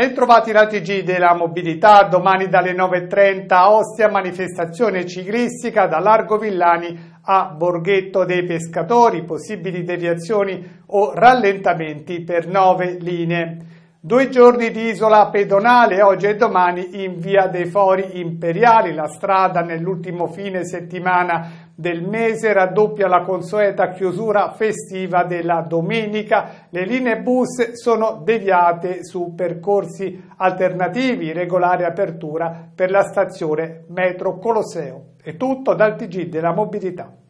Bentrovati la TG della mobilità, domani dalle 9:30 a Ostia, manifestazione ciclistica da Largo Villani a Borghetto dei Pescatori, possibili deviazioni o rallentamenti per 9 linee. 2 giorni di isola pedonale oggi e domani in via dei Fori Imperiali, la strada nell'ultimo fine settimana del mese raddoppia la consueta chiusura festiva della domenica. Le linee bus sono deviate su percorsi alternativi, regolare apertura per la stazione Metro Colosseo. È tutto dal TG della mobilità.